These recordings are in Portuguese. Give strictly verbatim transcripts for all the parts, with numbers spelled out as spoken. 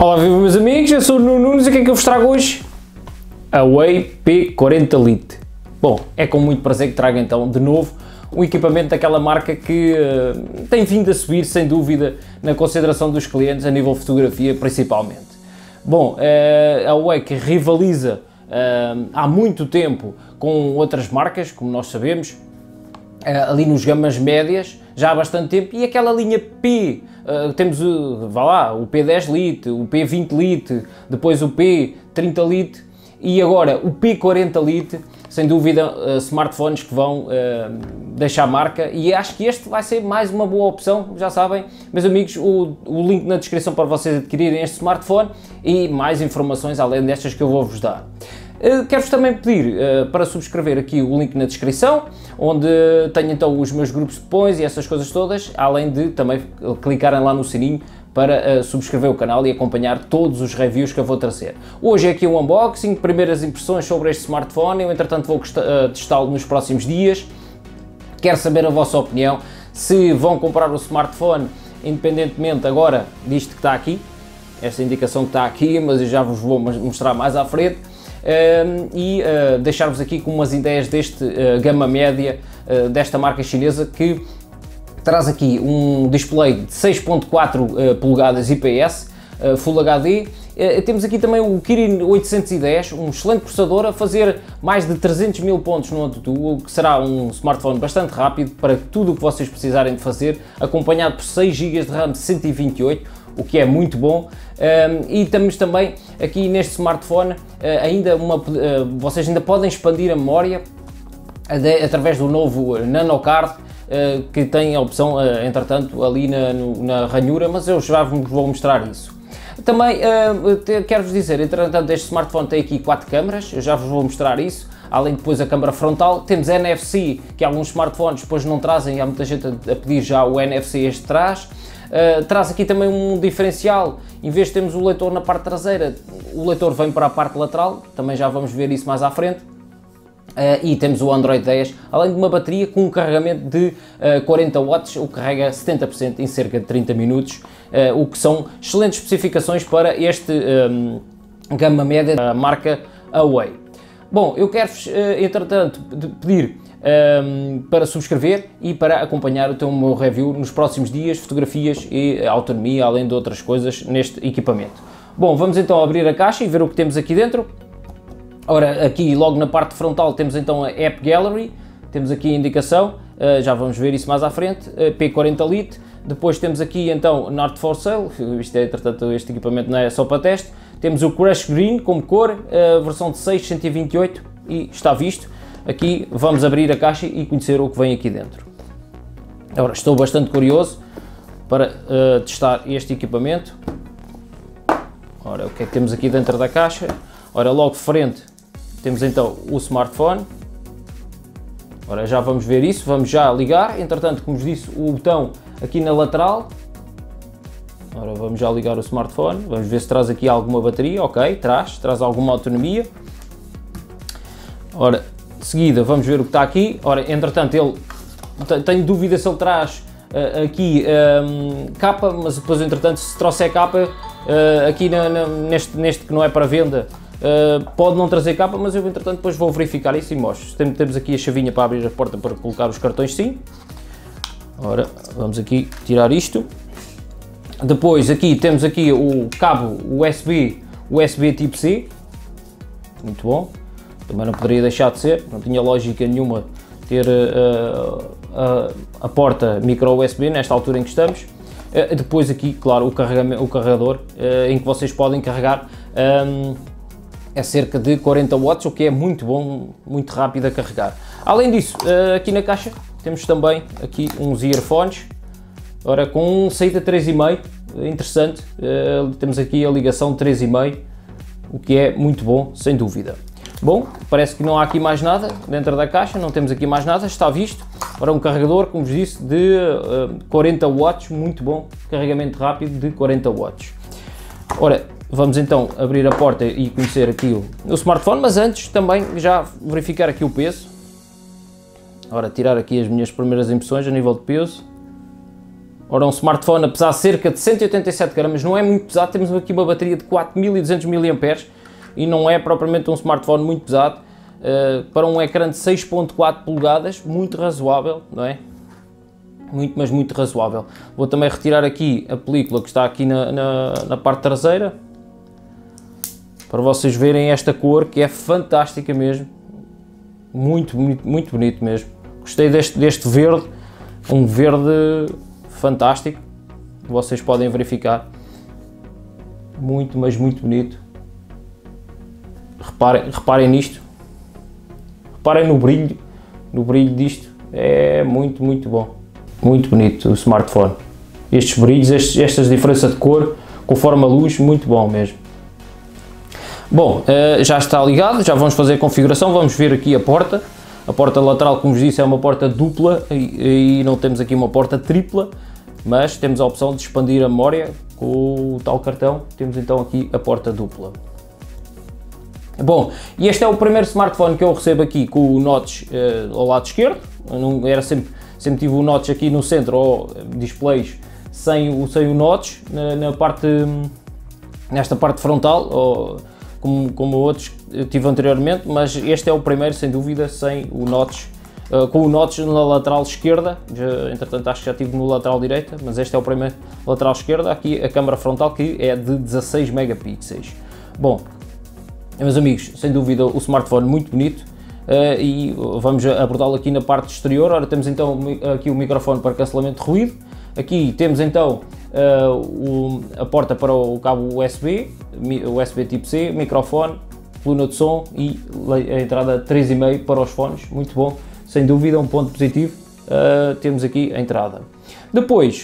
Olá, viva meus amigos, eu sou o Nuno Nunes e o que é que eu vos trago hoje? A Huawei P quarenta Lite. Bom, é com muito prazer que trago então de novo um equipamento daquela marca que uh, tem vindo a subir sem dúvida na consideração dos clientes a nível de fotografia principalmente. Bom, uh, a Huawei que rivaliza uh, há muito tempo com outras marcas, como nós sabemos, uh, ali nos gamas médias, já há bastante tempo, e aquela linha P, uh, temos o, vá lá, o P dez Lite, o P vinte Lite, depois o P trinta Lite e agora o P quarenta Lite, sem dúvida uh, smartphones que vão uh, deixar marca, e acho que este vai ser mais uma boa opção. Já sabem, meus amigos, o, o link na descrição para vocês adquirirem este smartphone e mais informações além destas que eu vou-vos dar. Uh, Quero-vos também pedir uh, para subscrever aqui o link na descrição, onde tenho então os meus grupos de pões e essas coisas todas, além de também clicarem lá no sininho para uh, subscrever o canal e acompanhar todos os reviews que eu vou trazer. Hoje é aqui um unboxing, primeiras impressões sobre este smartphone, eu entretanto vou uh, testá-lo nos próximos dias. Quero saber a vossa opinião, se vão comprar o smartphone independentemente agora disto que está aqui, esta indicação que está aqui, mas eu já vos vou mostrar mais à frente. Uh, e uh, deixar-vos aqui com umas ideias deste uh, gama média uh, desta marca chinesa, que traz aqui um display de seis ponto quatro uh, polegadas I P S, uh, Full H D. Uh, temos aqui também o Kirin oitocentos e dez, um excelente processador a fazer mais de trezentos mil pontos no AnTuTu, o que será um smartphone bastante rápido para tudo o que vocês precisarem de fazer, acompanhado por seis gigas de RAM de cento e vinte e oito, o que é muito bom. Um, e temos também aqui neste smartphone uh, ainda uma, uh, vocês ainda podem expandir a memória de, através do novo Nano Card, uh, que tem a opção, uh, entretanto, ali na, no, na ranhura, mas eu já vos vou mostrar isso. Também uh, quero-vos dizer, entretanto, este smartphone tem aqui quatro câmaras, eu já vos vou mostrar isso, além depois a câmara frontal. Temos N F C, que alguns smartphones depois não trazem, e há muita gente a, a pedir já o N F C este traz. Uh, traz aqui também um diferencial, em vez de termos o leitor na parte traseira, o leitor vem para a parte lateral, também já vamos ver isso mais à frente. Uh, e temos o Android dez, além de uma bateria com um carregamento de uh, quarenta watts, o que carrega setenta por cento em cerca de trinta minutos, uh, o que são excelentes especificações para este um, gama média da marca Huawei. Bom, eu quero-vos, uh, entretanto, pedir um, para subscrever e para acompanhar o meu review nos próximos dias, fotografias e autonomia, além de outras coisas neste equipamento. Bom, vamos então abrir a caixa e ver o que temos aqui dentro. Ora, aqui logo na parte frontal temos então a App Gallery, temos aqui a indicação, uh, já vamos ver isso mais à frente, uh, P quarenta Lite, depois temos aqui então Not for Sale, isto é, entretanto este equipamento não é só para teste, temos o Crush Green como cor, uh, versão de seis, cento e vinte e oito, e está visto. Aqui vamos abrir a caixa e conhecer o que vem aqui dentro. Ora, estou bastante curioso para uh, testar este equipamento. Ora, o que é que temos aqui dentro da caixa? Ora, logo de frente temos então o smartphone. Ora, já vamos ver isso, vamos já ligar. Entretanto, como vos disse, o botão aqui na lateral. Ora, vamos já ligar o smartphone, vamos ver se traz aqui alguma bateria. Ok, traz, traz alguma autonomia. Ora, de seguida vamos ver o que está aqui. Ora, entretanto, ele, tenho dúvida se ele traz uh, aqui um, capa, mas depois, entretanto, se trouxer capa, uh, aqui na, na, neste, neste que não é para venda, Uh, pode não trazer capa, mas eu entretanto depois vou verificar isso e mostro. Tem, temos aqui a chavinha para abrir a porta para colocar os cartões SIM. Ora, vamos aqui tirar isto. Depois aqui temos aqui o cabo U S B, U S B tipo C. Muito bom. Também não poderia deixar de ser, não tinha lógica nenhuma ter uh, uh, a porta micro U S B nesta altura em que estamos. Uh, depois aqui, claro, o, carregamento, o carregador uh, em que vocês podem carregar. Um, é cerca de quarenta watts, o que é muito bom, muito rápido a carregar. Além disso, aqui na caixa temos também aqui uns earphones, ora com saída três e meio, interessante, temos aqui a ligação três e meio, o que é muito bom, sem dúvida. Bom, parece que não há aqui mais nada dentro da caixa, não temos aqui mais nada, está visto. Ora, um carregador, como vos disse, de quarenta watts, muito bom, carregamento rápido de quarenta watts. Ora, vamos então abrir a porta e conhecer aqui o, o smartphone, mas antes também já verificar aqui o peso. Ora, tirar aqui as minhas primeiras impressões a nível de peso. Ora, um smartphone, apesar de cerca de cento e oitenta e sete gramas, não é muito pesado, temos aqui uma bateria de quatro mil e duzentos miliampères e não é propriamente um smartphone muito pesado, uh, para um ecrã de seis ponto quatro polegadas, muito razoável, não é? Muito, mas muito razoável. Vou também retirar aqui a película que está aqui na, na, na parte traseira, para vocês verem esta cor que é fantástica mesmo, muito, muito, muito bonito mesmo. Gostei deste, deste verde, um verde fantástico, vocês podem verificar, muito, mas muito bonito. Reparem, reparem nisto, reparem no brilho, no brilho disto, é muito, muito bom, muito bonito o smartphone. Estes brilhos, estes, estas diferenças de cor, conforme a luz, muito bom mesmo. Bom, já está ligado, já vamos fazer a configuração, vamos ver aqui a porta. A porta lateral, como vos disse, é uma porta dupla e, e não temos aqui uma porta tripla, mas temos a opção de expandir a memória com o tal cartão. Temos então aqui a porta dupla. Bom, e este é o primeiro smartphone que eu recebo aqui com o notch uh, ao lado esquerdo. Eu não, era sempre, sempre tive o notch aqui no centro, ou displays sem o, sem o notch na, na parte, nesta parte frontal, ou, como, como outros tive anteriormente, mas este é o primeiro, sem dúvida, sem o notch, uh, com o notch na lateral esquerda. Já, entretanto, acho que já tive no lateral direita, mas este é o primeiro lateral esquerda. Aqui a câmara frontal, que é de dezasseis megapixels. Bom, meus amigos, sem dúvida o smartphone muito bonito, uh, e vamos abordá-lo aqui na parte exterior. Ora, temos então aqui o microfone para cancelamento de ruído. Aqui temos então uh, o, a porta para o cabo U S B, U S B tipo C, microfone, coluna de som e a entrada três vírgula cinco para os fones. Muito bom, sem dúvida, um ponto positivo. Uh, temos aqui a entrada. Depois,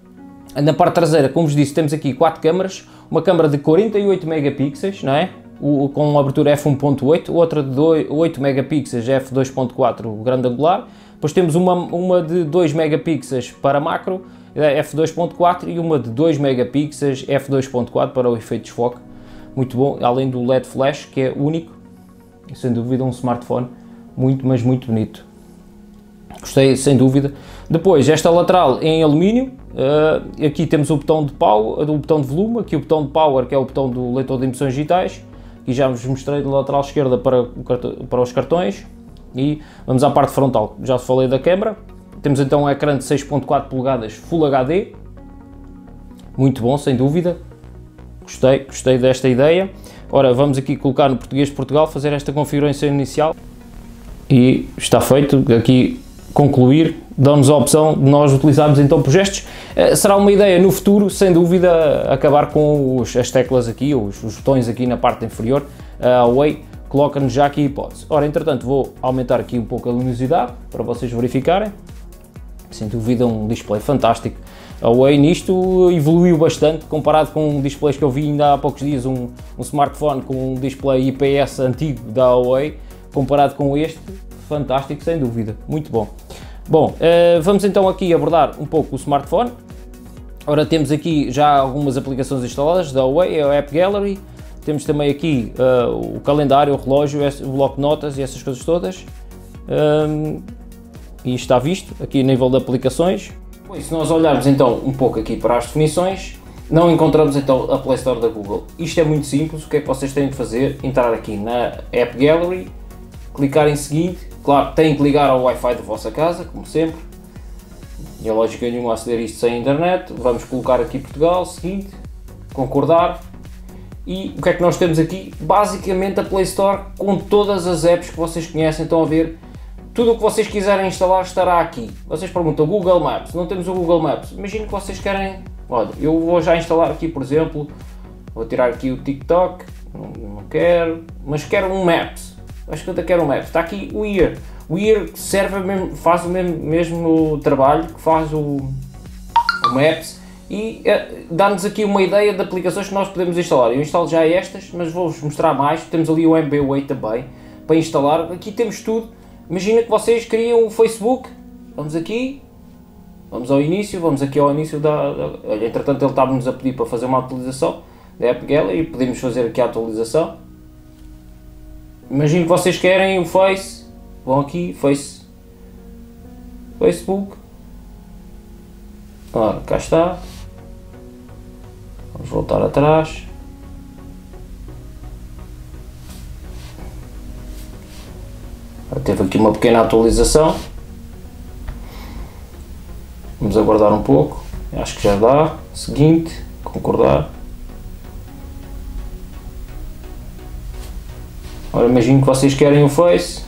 na parte traseira, como vos disse, temos aqui quatro câmaras, uma câmara de quarenta e oito megapixels, não é? O, com uma abertura f um ponto oito, outra de oito megapixels f dois ponto quatro grande angular. Depois temos uma, uma de dois megapixels para macro, f dois ponto quatro, e uma de dois megapixels f dois ponto quatro para o efeito de desfoque. Muito bom, além do L E D flash, que é único, e sem dúvida um smartphone muito, mas muito bonito. Gostei, sem dúvida. Depois, esta lateral em alumínio, uh, aqui temos o botão de power, o botão de volume, aqui o botão de power, que é o botão do leitor de impressões digitais, e já vos mostrei na lateral esquerda para, para os cartões. E vamos à parte frontal, já falei da câmera. Temos então um ecrã de seis ponto quatro polegadas Full H D, muito bom, sem dúvida. Gostei, gostei desta ideia. Ora, vamos aqui colocar no português de Portugal, fazer esta configuração inicial e está feito. Aqui concluir, dá-nos a opção de nós utilizarmos então por gestos. Será uma ideia no futuro, sem dúvida, acabar com os, as teclas aqui, os, os botões aqui na parte inferior. A Huawei coloca-nos já aqui a hipótese. Ora, entretanto, vou aumentar aqui um pouco a luminosidade para vocês verificarem. Sem dúvida, um display fantástico. A Huawei nisto evoluiu bastante comparado com displays que eu vi ainda há poucos dias, um, um smartphone com um display I P S antigo da Huawei, comparado com este, fantástico, sem dúvida, muito bom. Bom, uh, vamos então aqui abordar um pouco o smartphone. Ora, temos aqui já algumas aplicações instaladas da Huawei, é o App Gallery. Temos também aqui uh, o calendário, o relógio, o bloco de notas e essas coisas todas. Um, e está visto aqui a nível de aplicações. E se nós olharmos então um pouco aqui para as definições, não encontramos então a Play Store da Google. Isto é muito simples. O que é que vocês têm de fazer? Entrar aqui na App Gallery, clicar em seguinte. Claro, têm que ligar ao Wi-Fi da vossa casa, como sempre. E é lógica nenhuma aceder isto sem internet. Vamos colocar aqui Portugal, seguinte, concordar. E o que é que nós temos aqui? Basicamente a Play Store com todas as apps que vocês conhecem. Estão a ver? Tudo o que vocês quiserem instalar estará aqui. Vocês perguntam Google Maps, não temos o Google Maps. Imagino que vocês querem, olha, eu vou já instalar aqui, por exemplo, vou tirar aqui o TikTok, não, não quero, mas quero um Maps. Acho que eu quero um Maps. Está aqui o Ear. O Ear serve mesmo, faz o mesmo, mesmo trabalho que faz o, o Maps e é, dá-nos aqui uma ideia de aplicações que nós podemos instalar. Eu instalo já estas, mas vou-vos mostrar mais. Temos ali o M B Way também para instalar. Aqui temos tudo. Imagina que vocês criam o Facebook, vamos aqui, vamos ao início, vamos aqui ao início da, da olha, entretanto ele estava-nos a pedir para fazer uma atualização da App Gallery e podemos fazer aqui a atualização. Imagina que vocês querem o Face, vão aqui, Face, Facebook, Ora, cá está. Vamos voltar atrás. Teve aqui uma pequena atualização. Vamos aguardar um pouco. Acho que já dá. Seguinte, concordar. Ora, imagino que vocês querem o Face.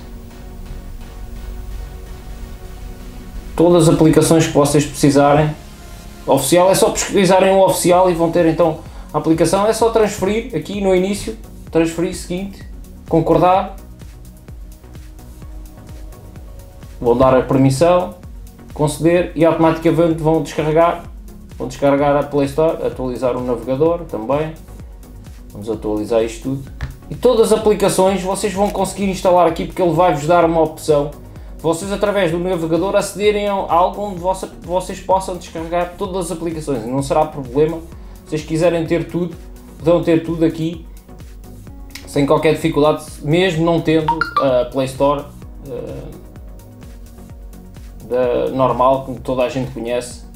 Todas as aplicações que vocês precisarem. Oficial, é só pesquisarem o oficial e vão ter então a aplicação. É só transferir aqui no início. Transferir, seguinte, concordar. Vão dar a permissão, conceder e automaticamente vão descarregar. Vão descarregar a Play Store, atualizar o navegador também. Vamos atualizar isto tudo. E todas as aplicações vocês vão conseguir instalar aqui, porque ele vai-vos dar uma opção. Vocês, através do navegador, acederem a algo onde vocês possam descarregar todas as aplicações. Não será problema. Se vocês quiserem ter tudo, poderão ter tudo aqui sem qualquer dificuldade, mesmo não tendo a Play Store uh, da normal, como toda a gente conhece.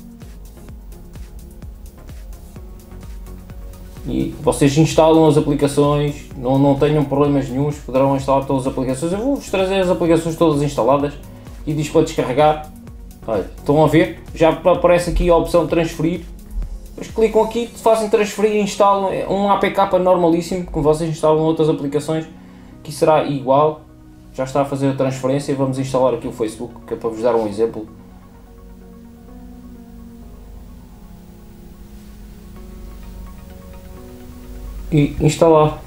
E vocês instalam as aplicações, não, não tenham problemas nenhuns, poderão instalar todas as aplicações. Eu vou-vos trazer as aplicações todas instaladas e diz para descarregar. Olha, estão a ver? Já aparece aqui a opção de transferir. Depois clicam aqui, fazem transferir e instalam um A P K normalíssimo, como vocês instalam outras aplicações, que será igual. Já está a fazer a transferência. Vamos instalar aqui o Facebook, que é para vos dar um exemplo. E instalar.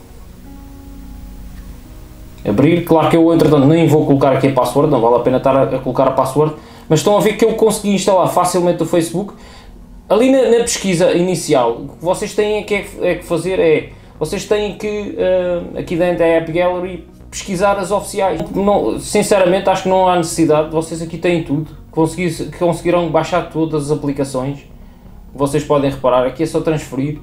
Abrir. Claro que eu, entretanto, nem vou colocar aqui a password, não vale a pena estar a, a colocar a password, mas estão a ver que eu consegui instalar facilmente o Facebook. Ali na, na pesquisa inicial, o que vocês têm que, é, é que fazer é, vocês têm que, uh, aqui dentro da App Gallery, pesquisar as oficiais. Não, sinceramente, acho que não há necessidade, vocês aqui têm tudo, conseguir, conseguirão baixar todas as aplicações. Vocês podem reparar, aqui é só transferir.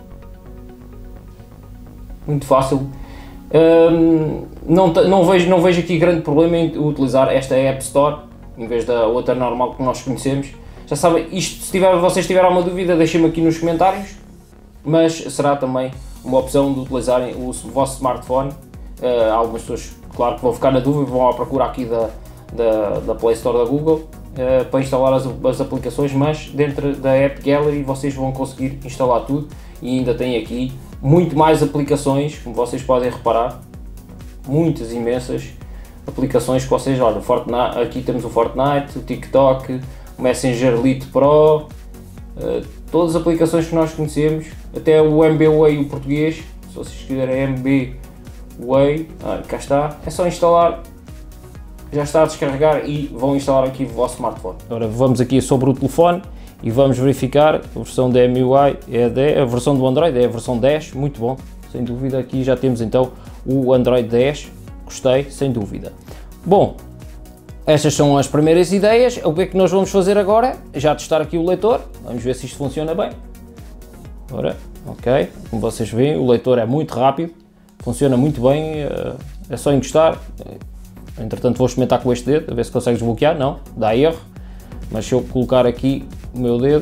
Muito fácil. Um, não, não, vejo, não vejo aqui grande problema em utilizar esta App Store em vez da outra normal que nós conhecemos. Já sabem, isto, se tiver, vocês tiverem alguma dúvida, deixem-me aqui nos comentários, mas será também uma opção de utilizarem o vosso smartphone. Uh, algumas pessoas, claro, que vão ficar na dúvida, vão à procura aqui da, da, da Play Store da Google uh, para instalar as, as aplicações, mas dentro da App Gallery vocês vão conseguir instalar tudo e ainda tem aqui muito mais aplicações, como vocês podem reparar, muitas, imensas aplicações que vocês, olha, Fortnite, aqui temos o Fortnite, o TikTok, o Messenger Lite Pro, uh, todas as aplicações que nós conhecemos, até o M B Way, o português, se vocês quiserem M B Way, ah, cá está, é só instalar, já está a descarregar e vão instalar aqui o vosso smartphone. Agora vamos aqui sobre o telefone e vamos verificar a versão da M U I, é a, dez, a versão do Android é a versão dez, muito bom, sem dúvida. Aqui já temos então o Android dez, gostei, sem dúvida. Bom, estas são as primeiras ideias. O que é que nós vamos fazer agora? Já testar aqui o leitor, vamos ver se isto funciona bem. Ora, ok, como vocês veem, o leitor é muito rápido, funciona muito bem, é só encostar. Entretanto vou experimentar com este dedo, a ver se consegue desbloquear, não, dá erro, mas se eu colocar aqui o meu dedo,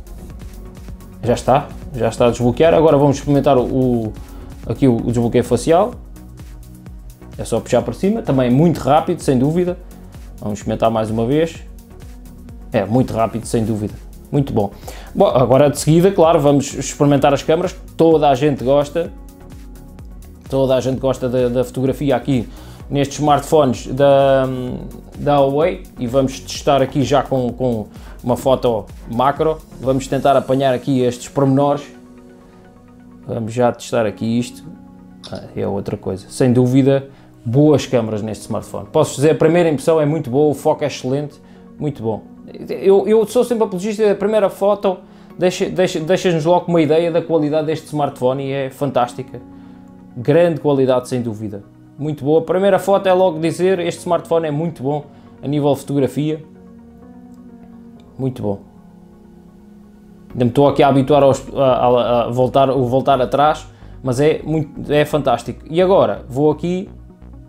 já está, já está a desbloquear. Agora vamos experimentar o, aqui o, o desbloqueio facial, é só puxar para cima, também muito rápido, sem dúvida. Vamos experimentar mais uma vez, é muito rápido, sem dúvida, muito bom. Bom, agora de seguida, claro, vamos experimentar as câmaras, que toda a gente gosta, toda a gente gosta da, da fotografia aqui nestes smartphones da, da Huawei, e vamos testar aqui já com, com uma foto macro. Vamos tentar apanhar aqui estes pormenores, vamos já testar aqui isto. Ah, é outra coisa, sem dúvida, boas câmaras neste smartphone. Posso dizer, a primeira impressão é muito boa, o foco é excelente, muito bom. Eu, eu sou sempre apologista, a primeira foto deixa, deixa, deixa-nos logo uma ideia da qualidade deste smartphone e é fantástica. Grande qualidade, sem dúvida. Muito boa. A primeira foto é logo dizer, este smartphone é muito bom a nível de fotografia. Muito bom. Ainda me estou aqui a habituar aos, a, a, a voltar, a voltar atrás, mas é, muito, é fantástico. E agora vou aqui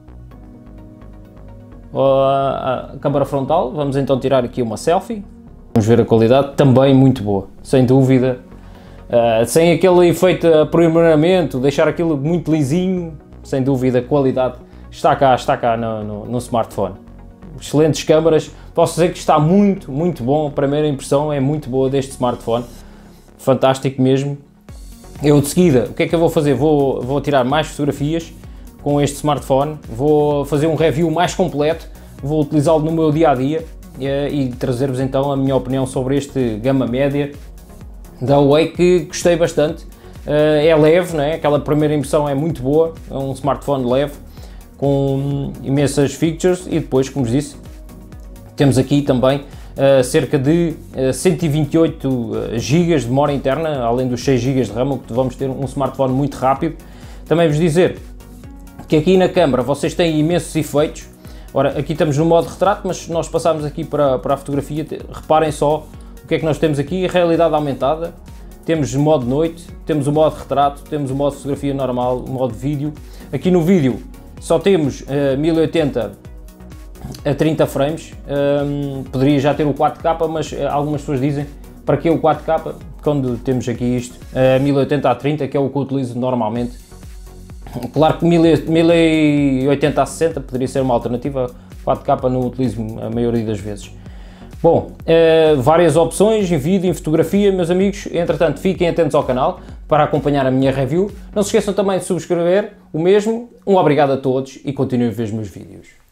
a, a câmara frontal, vamos então tirar aqui uma selfie. Vamos ver a qualidade, também muito boa, sem dúvida. Uh, sem aquele efeito aprimoramento, deixar aquilo muito lisinho, sem dúvida, a qualidade está cá, está cá no, no, no smartphone. Excelentes câmaras, posso dizer que está muito, muito bom, a primeira impressão é muito boa deste smartphone, fantástico mesmo. Eu de seguida, o que é que eu vou fazer? Vou, vou tirar mais fotografias com este smartphone, vou fazer um review mais completo, vou utilizá-lo no meu dia-a-dia e, e trazer-vos então a minha opinião sobre este gama média da Huawei, que gostei bastante. É leve, não é? Aquela primeira impressão é muito boa, é um smartphone leve, com imensas features e depois, como vos disse, temos aqui também uh, cerca de uh, cento e vinte e oito gigas de memória interna, além dos seis gigas de RAM, que vamos ter um smartphone muito rápido. Também vos dizer que aqui na câmara vocês têm imensos efeitos. Ora, aqui estamos no modo retrato, mas se nós passarmos aqui para, para a fotografia, reparem só o que é que nós temos aqui, a realidade aumentada, temos o modo noite, temos o modo retrato, temos o modo fotografia normal, o modo vídeo. Aqui no vídeo só temos uh, mil e oitenta a trinta frames, um, poderia já ter o quatro K, mas uh, algumas pessoas dizem para que o quatro K, quando temos aqui isto, uh, mil e oitenta a trinta, que é o que eu utilizo normalmente. Claro que mil e oitenta a sessenta poderia ser uma alternativa, quatro K não utilizo a maioria das vezes. Bom, uh, várias opções em vídeo, em fotografia, meus amigos. Entretanto, fiquem atentos ao canal para acompanhar a minha review. Não se esqueçam também de subscrever o mesmo. Um obrigado a todos e continuem a ver os meus vídeos.